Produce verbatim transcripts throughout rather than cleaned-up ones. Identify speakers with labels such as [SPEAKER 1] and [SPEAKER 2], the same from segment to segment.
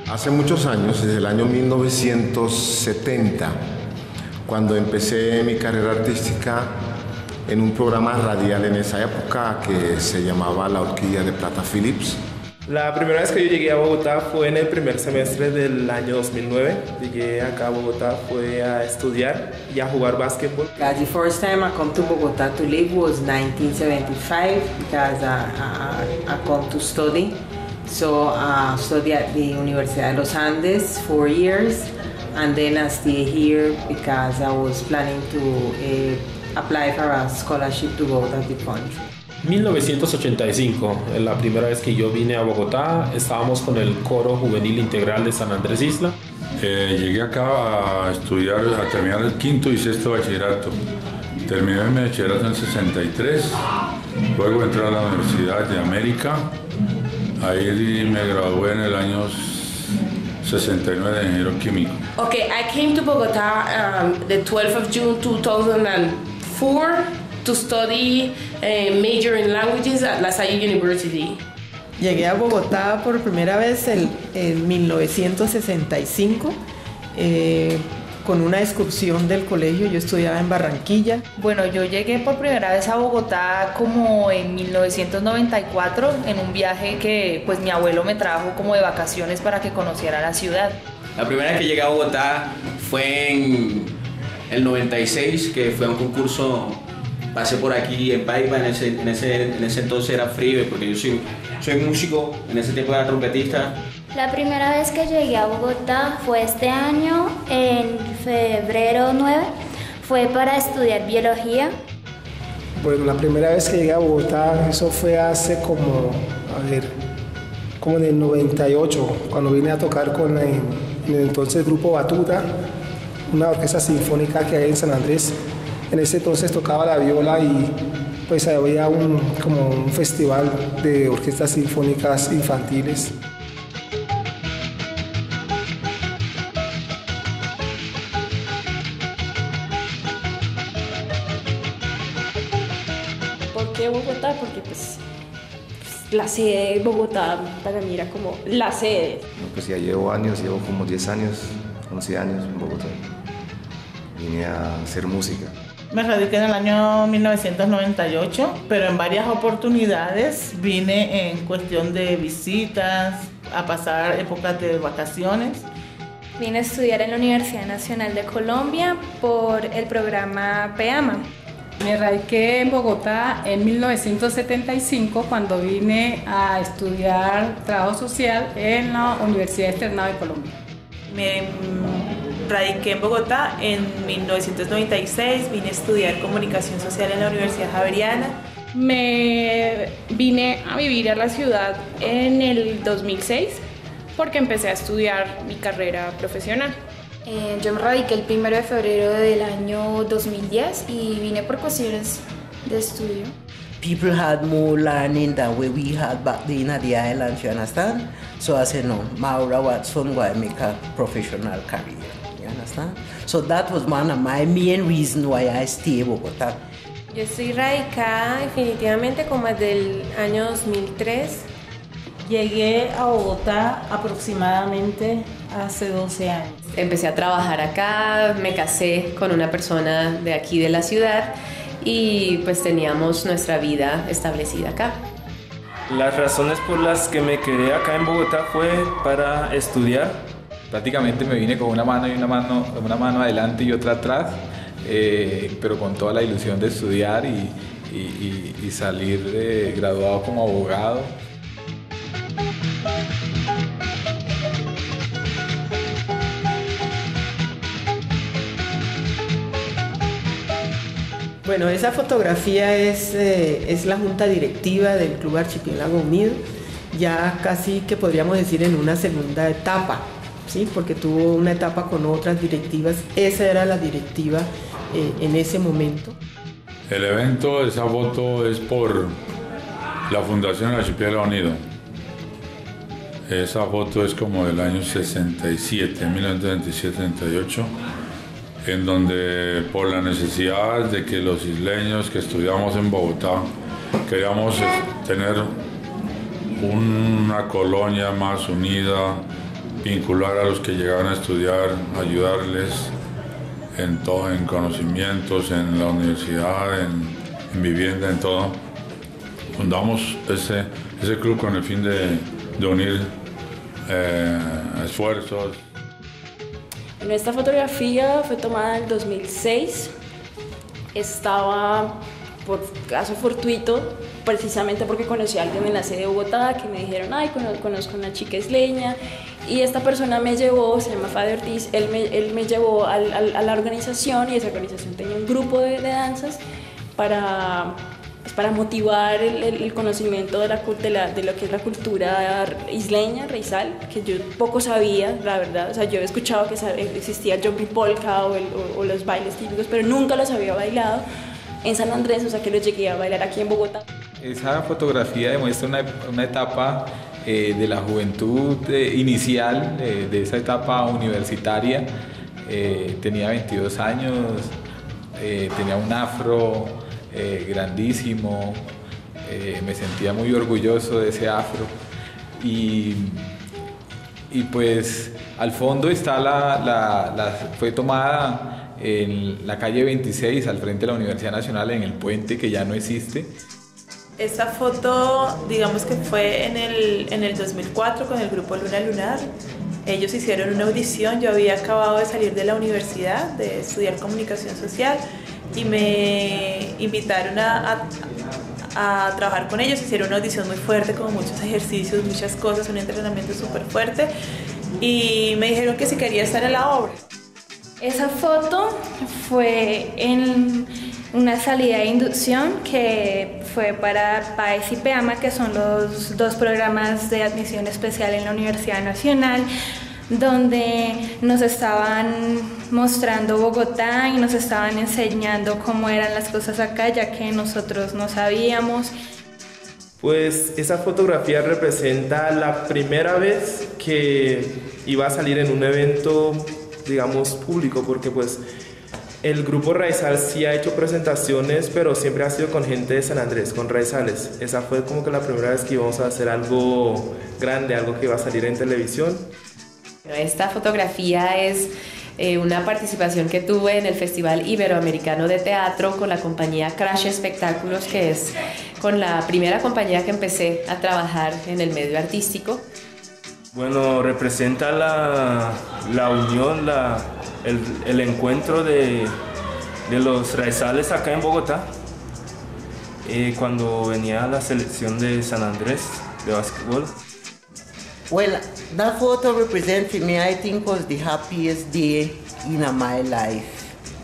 [SPEAKER 1] Hace muchos años, desde el año mil novecientos setenta, cuando empecé mi carrera artística en un programa radial en esa época que se llamaba La Horquilla de Plata Philips.
[SPEAKER 2] La primera vez que yo llegué a Bogotá fue en el primer semestre del año dos mil nueve. Llegué acá a Bogotá, fue a estudiar y a jugar básquetbol.
[SPEAKER 3] The first time I come to Bogotá to live was nineteen seventy-five because I, I, I come to study. So I studied at the Universidad de los Andes four years, and then I stayed here because I was planning to uh, apply for a scholarship to go out of the country.
[SPEAKER 4] mil novecientos ochenta y cinco, la primera vez que yo vine a Bogotá, estábamos con el Coro Juvenil Integral de San Andrés Isla.
[SPEAKER 5] Eh, llegué acá a estudiar, a terminar el quinto y sexto bachillerato. Terminé mi bachillerato en sesenta y tres, luego entré a la Universidad de América, ahí me gradué en el año sesenta y nueve de ingeniero químico.
[SPEAKER 6] Okay, I came to Bogotá um, the twelfth of June two thousand four to study a major in languages at La Salle University.
[SPEAKER 7] Llegué a Bogotá por primera vez en, en mil novecientos sesenta y cinco eh, con una excursión del colegio. Yo estudiaba en Barranquilla.
[SPEAKER 8] Bueno, yo llegué por primera vez a Bogotá como en mil novecientos noventa y cuatro en un viaje que pues mi abuelo me trajo como de vacaciones para que conociera la ciudad.
[SPEAKER 9] La primera vez que llegué a Bogotá fue en el noventa y seis, que fue a un concurso. Pasé por aquí en Paipa, en ese, en, ese, en ese entonces era frío, porque yo soy, soy músico, en ese tiempo era trompetista.
[SPEAKER 10] La primera vez que llegué a Bogotá fue este año, en febrero nueve, fue para estudiar biología.
[SPEAKER 11] Bueno, la primera vez que llegué a Bogotá, eso fue hace como, a ver, como en el noventa y ocho, cuando vine a tocar con el, en el entonces grupo Batuta, una orquesta sinfónica que hay en San Andrés. En ese entonces tocaba la viola y pues había un, como un festival de orquestas sinfónicas infantiles.
[SPEAKER 12] ¿Por qué Bogotá? Porque pues, pues la sede de Bogotá para mí era como la sede.
[SPEAKER 13] Pues ya llevo años, llevo como diez años, once años en Bogotá. Vine a hacer música.
[SPEAKER 14] Me radiqué en el año mil novecientos noventa y ocho, pero en varias oportunidades vine en cuestión de visitas, a pasar épocas de vacaciones.
[SPEAKER 15] Vine a estudiar en la Universidad Nacional de Colombia por el programa PEAMA.
[SPEAKER 16] Me radiqué en Bogotá en mil novecientos setenta y cinco cuando vine a estudiar trabajo social en la Universidad Externado de Colombia.
[SPEAKER 17] Me radiqué en Bogotá en mil novecientos noventa y seis, vine a estudiar comunicación social en la Universidad Javeriana.
[SPEAKER 12] Me vine a vivir a la ciudad en el dos mil seis porque empecé a estudiar mi carrera profesional.
[SPEAKER 15] Eh, yo me radiqué el primero de febrero del año dos mil diez y vine por cuestiones de estudio.
[SPEAKER 3] People had more learning than what we had back then at the islands, you understand? So I said, no, Maura Watson will make a professional career, you understand? So that was one of my main reasons why I stayed in Bogotá.
[SPEAKER 18] Yo estoy radicada definitivamente como desde el año dos mil tres.
[SPEAKER 19] Llegué a Bogotá aproximadamente hace doce años.
[SPEAKER 20] Empecé a trabajar acá, me casé con una persona de aquí de la ciudad y pues teníamos nuestra vida establecida acá.
[SPEAKER 2] Las razones por las que me quedé acá en Bogotá fue para estudiar.
[SPEAKER 3] Prácticamente me vine con una mano y una mano, una mano adelante y otra atrás, eh, pero con toda la ilusión de estudiar y, y, y, y salir de, graduado como abogado.
[SPEAKER 7] Bueno, esa fotografía es, eh, es la junta directiva del Club Archipiélago Unido, ya casi que podríamos decir en una segunda etapa, ¿sí? Porque tuvo una etapa con otras directivas, esa era la directiva eh, en ese momento.
[SPEAKER 5] El evento, esa foto es por la Fundación Archipiélago Unido. Esa foto es como del año sesenta y siete, mil novecientos sesenta y siete sesenta y ocho. En donde por la necesidad de que los isleños que estudiamos en Bogotá queríamos tener una colonia más unida, vincular a los que llegaban a estudiar, ayudarles en todo, en conocimientos, en la universidad, en, en vivienda, en todo. Fundamos ese, ese club con el fin de, de unir eh, esfuerzos.
[SPEAKER 21] En esta fotografía fue tomada en el dos mil seis. Estaba por caso fortuito, precisamente porque conocí a alguien en la sede de Bogotá que me dijeron, ay, conozco a una chica isleña, y esta persona me llevó, se llama Fade Ortiz, él me, él me llevó al, al, a la organización, y esa organización tenía un grupo de, de danzas para, pues, para motivar el, el, el conocimiento de, la, de, la, de lo que es la cultura isleña, raizal, que yo poco sabía, la verdad. O sea, yo he escuchado que existía el jumping polka o, el, o, o los bailes típicos, pero nunca los había bailado en San Andrés, o sea que los llegué a bailar aquí en Bogotá.
[SPEAKER 22] Esa fotografía demuestra una, una etapa eh, de la juventud eh, inicial, eh, de esa etapa universitaria. Eh, tenía veintidós años, eh, tenía un afro eh, grandísimo, eh, me sentía muy orgulloso de ese afro. Y, y pues al fondo está la, la, la fue tomada en la calle veintiséis, al frente de la Universidad Nacional, en el puente que ya no existe.
[SPEAKER 17] Esta foto, digamos que fue en el, en el dos mil cuatro con el grupo Luna Lunar. Ellos hicieron una audición, yo había acabado de salir de la universidad, de estudiar comunicación social, y me invitaron a, a, a trabajar con ellos. Hicieron una audición muy fuerte, con muchos ejercicios, muchas cosas, un entrenamiento súper fuerte, y me dijeron que si quería estar en la obra.
[SPEAKER 10] Esa foto fue en una salida de inducción que fue para PAES y PEAMA, que son los dos programas de admisión especial en la Universidad Nacional, donde nos estaban mostrando Bogotá y nos estaban enseñando cómo eran las cosas acá, ya que nosotros no sabíamos.
[SPEAKER 2] Pues esa fotografía representa la primera vez que iba a salir en un evento, digamos, público, porque pues el grupo Raizal sí ha hecho presentaciones, pero siempre ha sido con gente de San Andrés, con raizales. Esa fue como que la primera vez que íbamos a hacer algo grande, algo que iba a salir en televisión.
[SPEAKER 20] Esta fotografía es eh, una participación que tuve en el Festival Iberoamericano de Teatro con la compañía Crash Espectáculos, que es con la primera compañía que empecé a trabajar en el medio artístico.
[SPEAKER 23] Bueno, representa la, la unión, la, el, el encuentro de, de los raizales acá en Bogotá. Eh, cuando venía la selección de San Andrés de básquetbol.
[SPEAKER 24] Well, that photo represents for me, I think, was the happiest day in my life.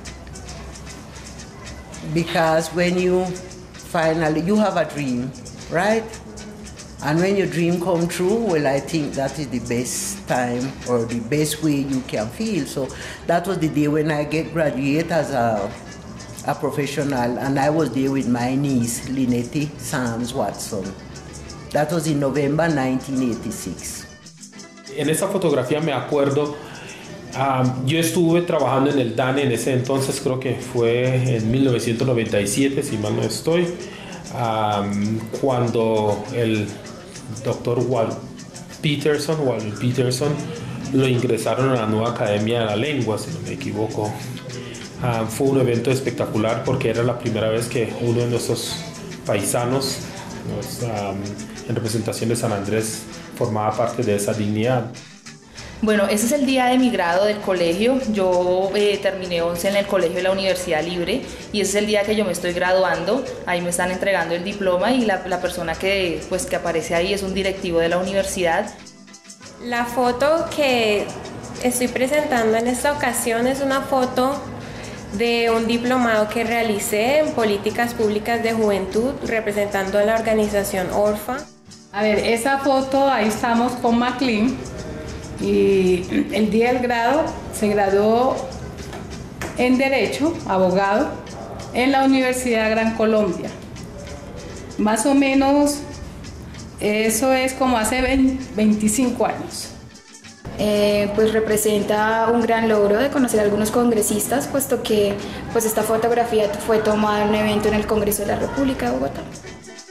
[SPEAKER 24] Because when you finally, you have a dream, right? And when your dream come true, well, I think that is the best time or the best way you can feel. So that was the day when I get graduate as a, a professional, and I was there with my niece, Lynette Sands Watson. That was in November nineteen eighty-six.
[SPEAKER 4] En esa fotografía me acuerdo, um, yo estuve trabajando en el D A N E en ese entonces, creo que fue en mil novecientos noventa y siete, si mal no estoy, um, cuando el doctor Walt Peterson, Walt Peterson lo ingresaron a la nueva Academia de la Lengua, si no me equivoco. Um, fue un evento espectacular porque era la primera vez que uno de nuestros paisanos, Nos, um, en representación de San Andrés, formaba parte de esa dignidad.
[SPEAKER 8] Bueno, ese es el día de mi grado del colegio. Yo eh, terminé once en el colegio de la Universidad Libre, y ese es el día que yo me estoy graduando. Ahí me están entregando el diploma, y la, la persona que, pues, que aparece ahí es un directivo de la universidad.
[SPEAKER 18] La foto que estoy presentando en esta ocasión es una foto de un diplomado que realicé en Políticas Públicas de Juventud, representando a la organización Orfa.
[SPEAKER 16] A ver, esa foto, ahí estamos con McLean, y el día del grado se graduó en Derecho, abogado, en la Universidad Gran Colombia. Más o menos, eso es como hace veinticinco años.
[SPEAKER 15] Eh, pues representa un gran logro de conocer a algunos congresistas, puesto que pues esta fotografía fue tomada en un evento en el Congreso de la República de Bogotá.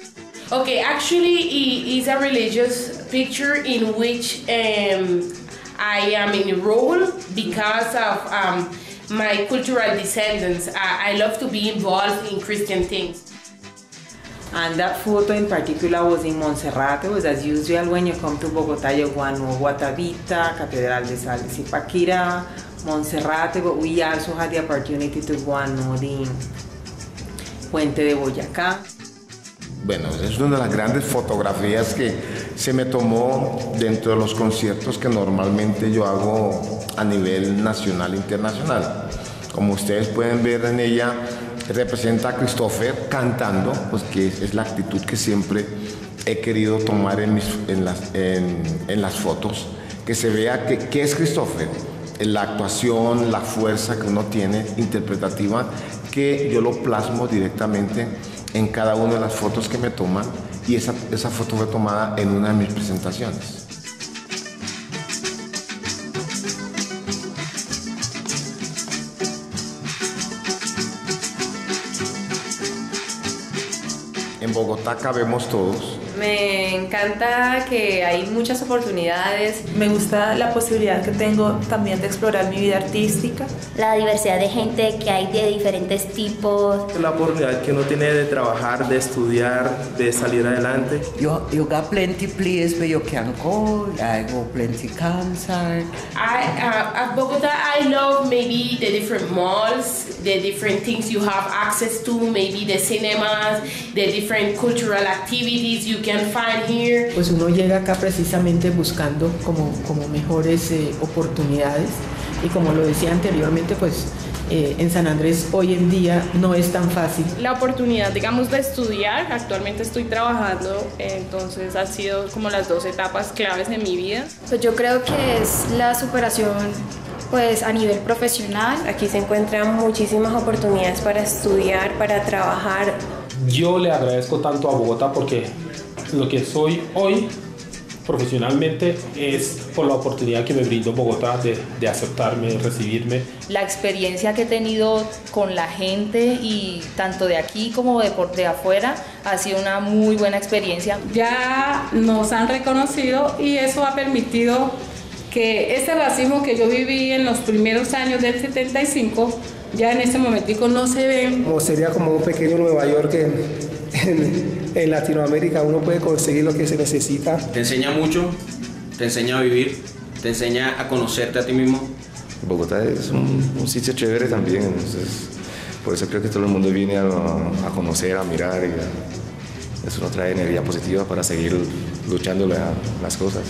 [SPEAKER 6] Okay, actually it is a religious picture in which um, I am in a role because of um, my cultural descendants. I, I love to be involved in Christian things.
[SPEAKER 3] And that photo in particular was in Monserrate, because as usual when you come to Bogotá, you go to Guatavita, Catedral de Sal de Zipaquirá, Monserrate, but we also had the opportunity to go and know the Puente de Boyacá.
[SPEAKER 1] Bueno, es una de las grandes fotografías que se me tomó dentro de los conciertos que normalmente yo hago a nivel nacional e internacional. Como ustedes pueden ver en ella, representa a Christopher cantando, pues que es, es la actitud que siempre he querido tomar en, mis, en, las, en, en las fotos, que se vea que, que es Christopher, la actuación, la fuerza que uno tiene interpretativa, que yo lo plasmo directamente en cada una de las fotos que me toman, y esa, esa foto fue tomada en una de mis presentaciones. En Bogotá cabemos todos.
[SPEAKER 20] Me encanta que hay muchas oportunidades.
[SPEAKER 17] Me gusta la posibilidad que tengo también de explorar mi vida artística.
[SPEAKER 9] La diversidad de gente que hay de diferentes tipos.
[SPEAKER 2] La oportunidad que uno tiene de trabajar, de estudiar, de salir adelante.
[SPEAKER 24] You, you got plenty places where you can go. I go plenty concert.
[SPEAKER 6] I, uh, at Bogota, I love maybe the different malls, the different things you have access to, maybe the cinemas, the different cultural activities you can find here.
[SPEAKER 7] Pues uno llega acá precisamente buscando como, como mejores eh, oportunidades, y como lo decía anteriormente, pues eh, en San Andrés hoy en día no es tan fácil.
[SPEAKER 12] La oportunidad, digamos, de estudiar, actualmente estoy trabajando, entonces ha sido como las dos etapas claves de mi vida.
[SPEAKER 15] Pues yo creo que es la superación pues a nivel profesional.
[SPEAKER 18] Aquí se encuentran muchísimas oportunidades para estudiar, para trabajar.
[SPEAKER 4] Yo le agradezco tanto a Bogotá porque lo que soy hoy profesionalmente es por la oportunidad que me brindó Bogotá de, de aceptarme, recibirme.
[SPEAKER 8] La experiencia que he tenido con la gente, y tanto de aquí como de, por, de afuera, ha sido una muy buena experiencia.
[SPEAKER 16] Ya nos han reconocido y eso ha permitido que ese racismo que yo viví en los primeros años del setenta y cinco, ya en este momentico no se ve.
[SPEAKER 11] O sería como un pequeño Nueva York en, en, en Latinoamérica. Uno puede conseguir lo que se necesita.
[SPEAKER 13] Te enseña mucho, te enseña a vivir, te enseña a conocerte a ti mismo.
[SPEAKER 25] Bogotá es un, un sitio chévere también, entonces por eso creo que todo el mundo viene a, a conocer, a mirar, y a, eso nos trae energía positiva para seguir luchando la, las cosas.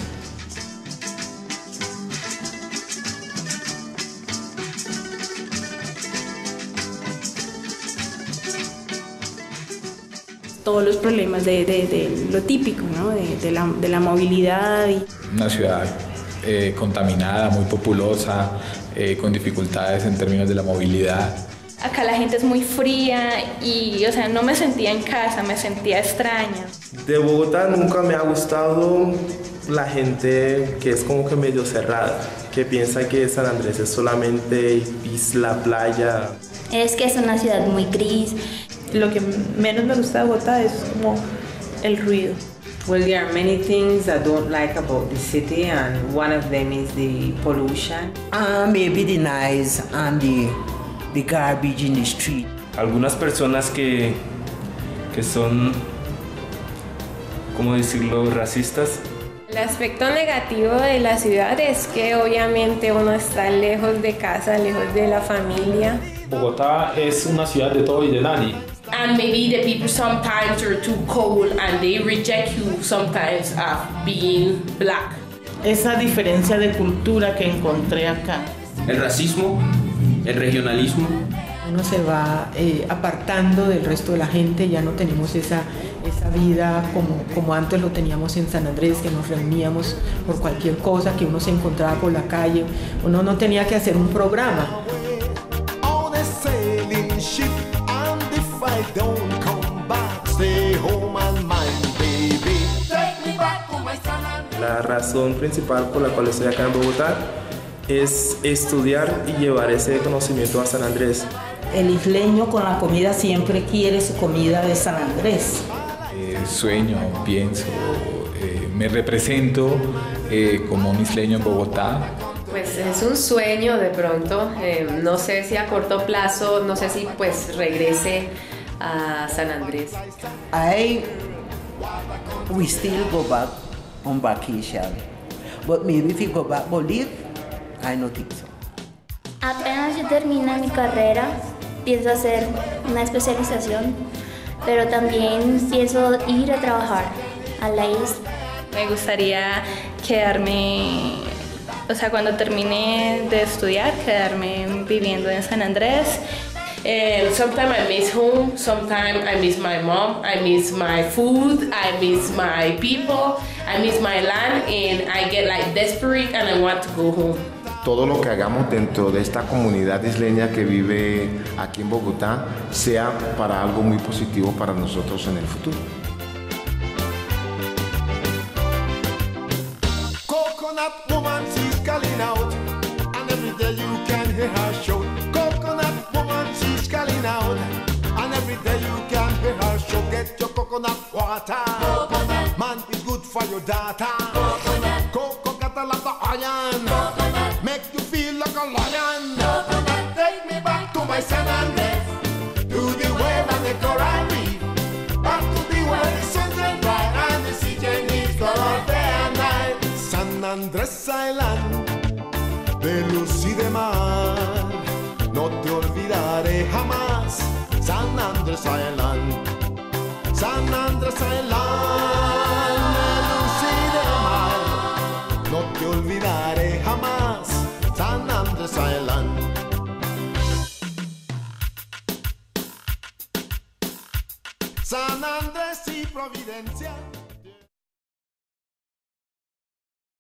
[SPEAKER 21] Todos los problemas de, de, de lo típico, ¿no? de, de, la, de la movilidad. Y...
[SPEAKER 22] Una ciudad eh, contaminada, muy populosa, eh, con dificultades en términos de la movilidad.
[SPEAKER 10] Acá la gente es muy fría y, o sea, no me sentía en casa, me sentía extraña.
[SPEAKER 2] De Bogotá nunca me ha gustado la gente que es como que medio cerrada, que piensa que San Andrés es solamente isla, playa.
[SPEAKER 9] Es que es una ciudad muy gris.
[SPEAKER 17] Lo que menos me gusta de Bogotá es como el ruido.
[SPEAKER 3] Well, there are many things I don't like about the city, and one of them is the pollution.
[SPEAKER 24] Uh, maybe the noise and the, the garbage in the street.
[SPEAKER 23] Algunas personas que, que son, ¿cómo decirlo?, racistas.
[SPEAKER 18] El aspecto negativo de la ciudad es que obviamente uno está lejos de casa, lejos de la familia.
[SPEAKER 4] Bogotá es una ciudad de todo y de nadie.
[SPEAKER 6] And maybe the people sometimes are too cold and they reject you sometimes of being black.
[SPEAKER 14] Esa diferencia de cultura que encontré acá.
[SPEAKER 13] El racismo, el regionalismo.
[SPEAKER 7] Uno se va eh, apartando del resto de la gente, ya no tenemos esa, esa vida como, como antes lo teníamos en San Andrés, que nos reuníamos por cualquier cosa, que uno se encontraba por la calle, uno no tenía que hacer un programa.
[SPEAKER 2] La razón principal por la cual estoy acá en Bogotá es estudiar y llevar ese conocimiento a San Andrés.
[SPEAKER 19] El isleño con la comida siempre quiere su comida de San Andrés.
[SPEAKER 22] Eh, sueño, pienso, eh, me represento eh, como un isleño en Bogotá?
[SPEAKER 1] Pues es un sueño de pronto, eh, no sé si a corto plazo, no sé si pues regrese a San Andrés.
[SPEAKER 24] I, we still go back on vacation, but maybe if we go back to live, I don't think so.
[SPEAKER 9] Apenas yo termine mi carrera, pienso hacer una especialización, pero también pienso ir a trabajar a la isla.
[SPEAKER 10] Me gustaría quedarme, o sea, cuando termine de estudiar, quedarme viviendo en San Andrés.
[SPEAKER 6] And sometimes I miss home, sometimes I miss my mom, I miss my food, I miss my people, I miss my land, and I get like desperate and I want to go home.
[SPEAKER 5] Todo lo que hagamos dentro de esta comunidad isleña que vive aquí en Bogotá sea para algo muy positivo para nosotros en el futuro.
[SPEAKER 12] Coconut woman, she's calling out, and every day you can hear her shout. Coconut woman, she's calling out, and every day you can hear her shout. Get your coconut water. Coconut. Man is good for your data. Coconut. Coco got a lot of iron. Coconut. Make you feel like a lion. Coconut. Take me back to my San Andres, to the wave and the coral reef, back to the where the sun shines bright and the sea changes color day and night. San Andrés Island, de luz y de mar, no te olvidaré jamás. San Andrés Island, San Andrés Island, de luz y de mar, no te olvidaré jamás. San Andrés Island. San Andrés y Providencia.